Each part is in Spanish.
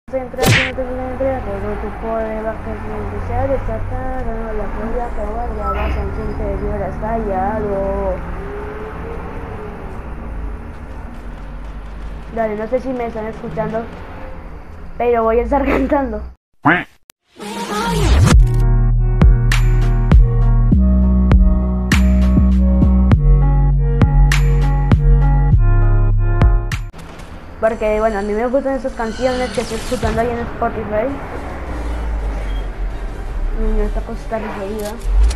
Pero tu poder va a ser desatado, la furia que guardaba en su interior ha estallado. Dale, no sé si me están escuchando, pero voy a estar cantando. Porque bueno, a mí me gustan esas canciones que estoy escuchando ahí en Spotify. Y esta cosa está referida.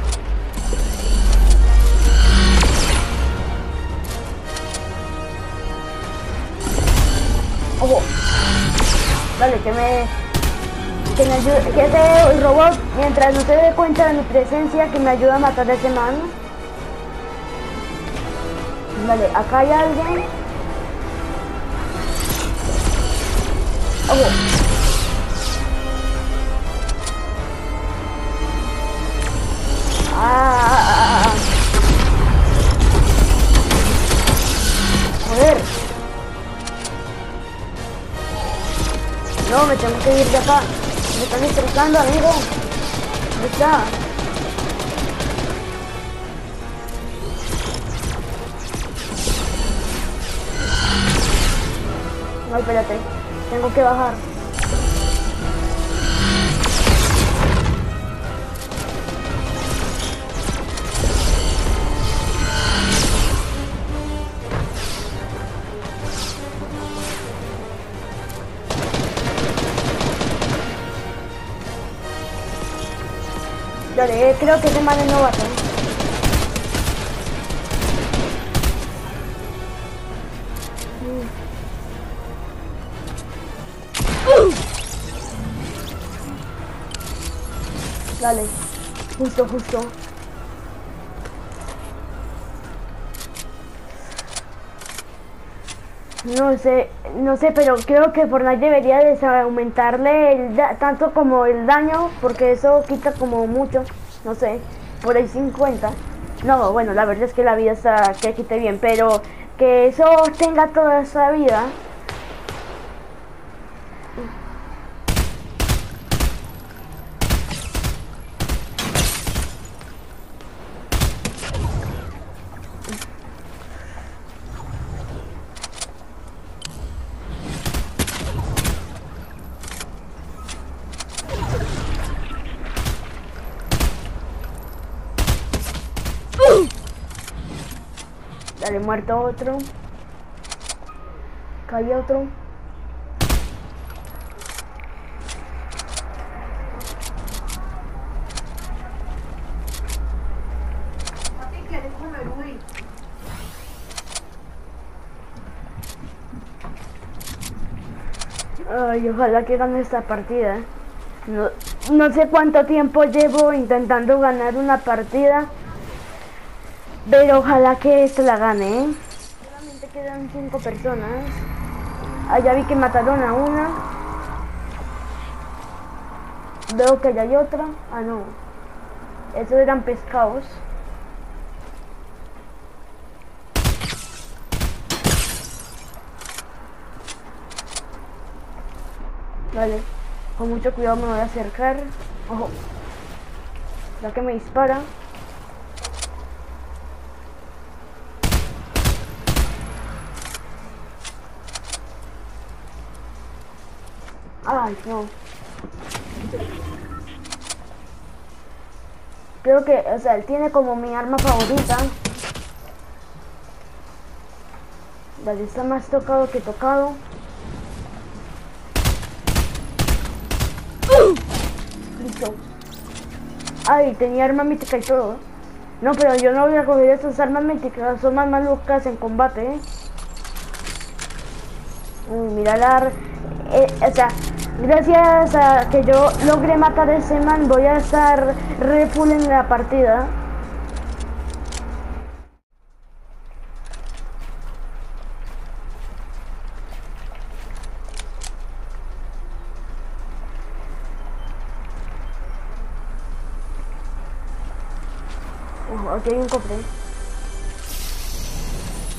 Ojo. Dale, que me ayude, que ese robot, mientras no se dé cuenta de mi presencia, que me ayuda a matar a ese man. Vale, acá hay alguien. Ojo. Joder. No, me tengo que ir de acá. Me están estresando, amigo. ¿Dónde está? No, espérate. Tengo que bajar. Dale, creo que ese man es novato. Dale, justo. No sé, pero creo que Fortnite debería aumentarle tanto como el daño, porque eso quita como mucho, no sé, por ahí 50. No, bueno, la verdad es que la vida está que quite bien, pero que eso tenga toda esa vida. Dale, muerto otro. Cae otro. Ay, ojalá que gane esta partida. No sé cuánto tiempo llevo intentando ganar una partida, pero ojalá que esta la gane, ¿eh? Solamente quedan 5 personas. Allá vi que mataron a una. Veo que allá hay otra. Ah, no. Esos eran pescados. Vale. Con mucho cuidado me voy a acercar. Ojo. Ya que me dispara. Ay, no. Creo que, o sea, él tiene como mi arma favorita. Vale, está más tocado que tocado. Listo. Ay, tenía arma mítica y todo. No, pero yo no voy a coger esas armas míticas, son más malucas en combate, ¿eh? Mira o sea, gracias a que yo logré matar a ese man, voy a estar re full en la partida. Aquí hay un cofre.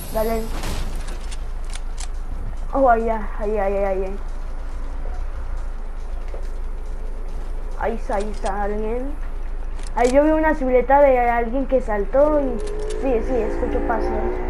Dale. Oh, ahí. ahí está alguien. Ahí yo vi una silueta de alguien que saltó y... Sí, escucho pasos.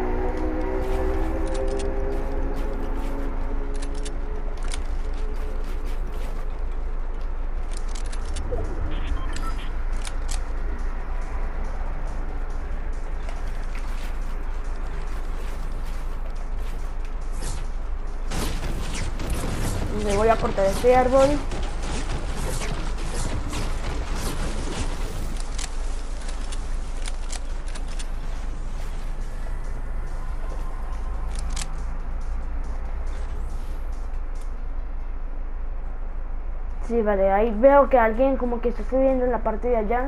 Me voy a cortar este árbol. Sí, vale, ahí veo que alguien como que está subiendo en la parte de allá.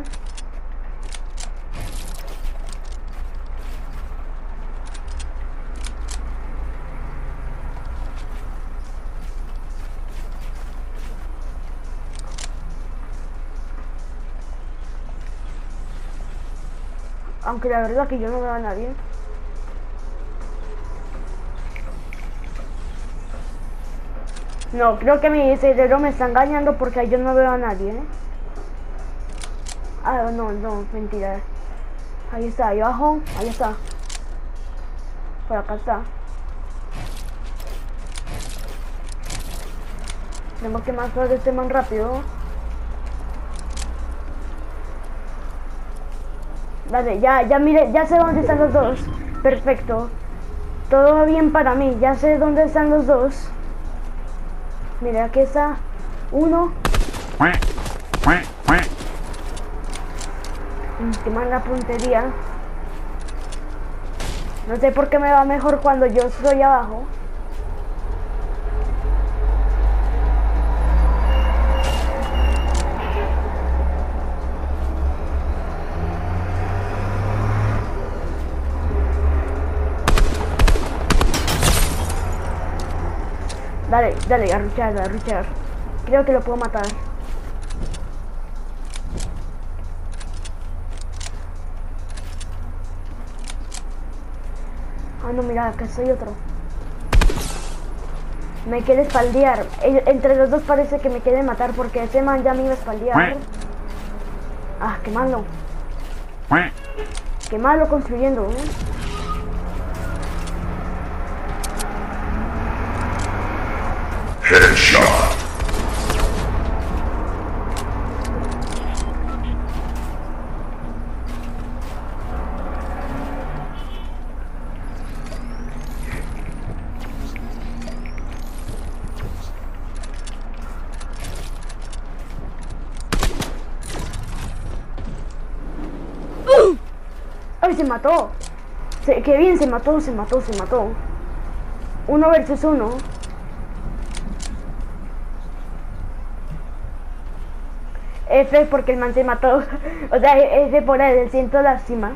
Aunque la verdad que yo no veo a nadie. No, creo que mi cerebro me está engañando porque yo no veo a nadie, ¿eh? Ah, no, mentira. Ahí está, ahí abajo, ahí está. Por acá está. Tenemos que matar a este man rápido. Vale, ya mire, ya sé dónde están los dos. Perfecto. Todo va bien para mí, ya sé dónde están los dos. Mira, aquí está uno. Qué mala puntería. No sé por qué me va mejor cuando yo estoy abajo. Dale, a ruchar. Creo que lo puedo matar. Ah, no, mira, acá soy otro. Me quiere espaldear. Entre los dos parece que me quiere matar porque ese man ya me iba a espaldear. Ah, qué malo. Qué malo construyendo, ¿eh? Headshot. ¡Ay, se mató! ¡Qué bien! Se mató. 1 versus 1. F porque el man se mató. O sea, F por él, siento lástima.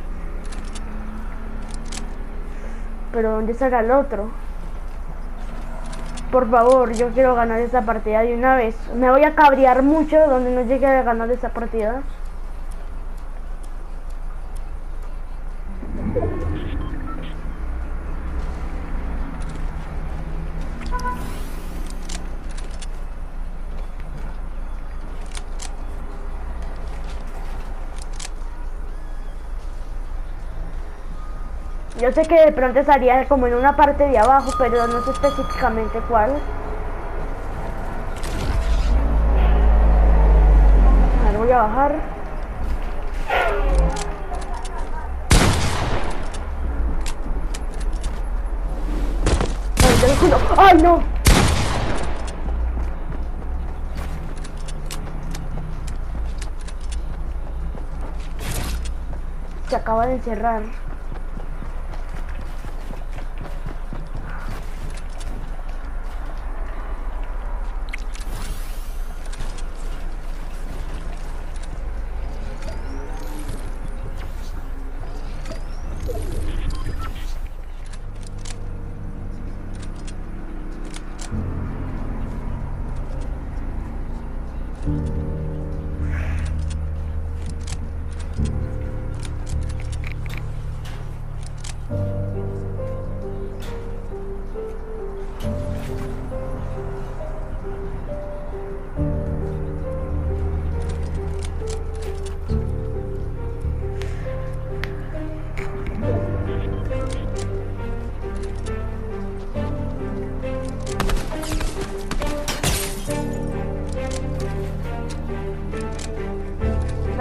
Pero ¿dónde estará el otro? Por favor, yo quiero ganar esta partida de una vez. Me voy a cabrear mucho donde no llegue a ganar esta partida. Yo sé que de pronto estaría como en una parte de abajo, pero no sé específicamente cuál. A ver, voy a bajar. ¡Ay, del culo! ¡Ay, no! Se acaba de encerrar.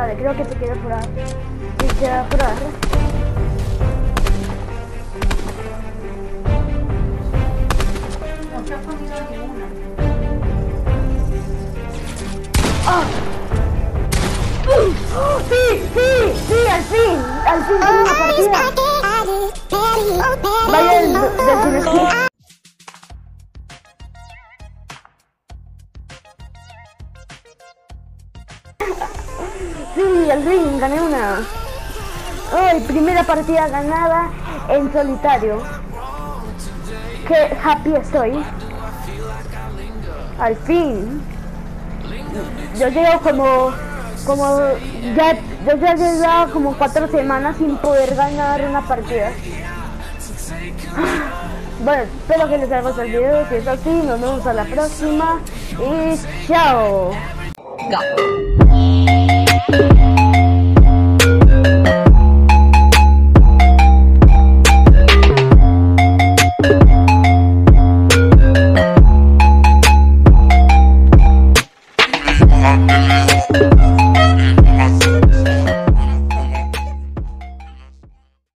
Vale, creo que se quiere apurar. Sí, se quiere apurar. No se ha ponido ninguna. ¡Ah! Sí, al fin tengo una partida. Vaya del Cinesquí. Sí, al fin gané una. Ay, primera partida ganada en solitario. Qué happy estoy. Al fin. Yo llevo yo ya llevaba como 4 semanas sin poder ganar una partida. Bueno, espero que les haya gustado el video. Si es así, nos vemos a la próxima y chao. Go.